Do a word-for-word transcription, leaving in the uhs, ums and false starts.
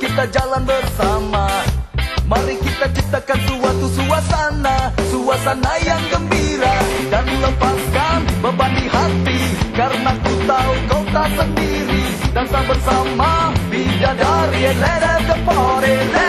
kita jalan bersama. Mari kita ciptakan suatu suasana, suasana yang gembira, dan lepaskan beban di hati, karena ku tahu kau tak sendiri. Dansa bersama bidadari, let us the party.